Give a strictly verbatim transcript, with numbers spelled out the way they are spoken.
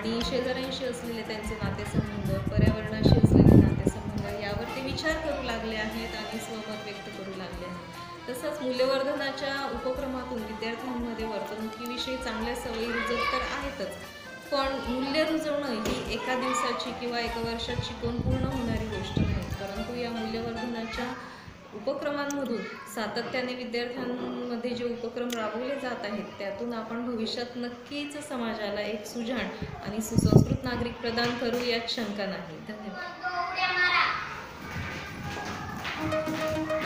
आणि शेजाऱ्यांशी असलेले त्यांचे नातेसंबंध, पर्यावरणाशी असलेले नातेसंबंध यावर ते विचार करू लागले आहेत आणि स्वमत व्यक्त करू लागले आहेत. तसंच मूल्यवर्धनाच्या उपक्रमातून विद्यार्थ्यांमध्ये वर्तणुकीविषयी चांगल्या सवयी रुजत तर आहेतच, पण मूल्य रुजवणं ही एका दिवसाची किंवा एका वर्षात शिकवून पूर्ण होणारी गोष्ट नाही. परंतु या मूल्यवर्धनाच्या उपक्रमांमधून सातत्याने विद्यार्थ्यांमध्ये जे उपक्रम राबवले जात आहेत त्यातून आपण भविष्यात नक्कीच समाजाला एक सुजाण आणि सुसंस्कृत नागरिक प्रदान करू यात शंका नाही. धन्यवाद.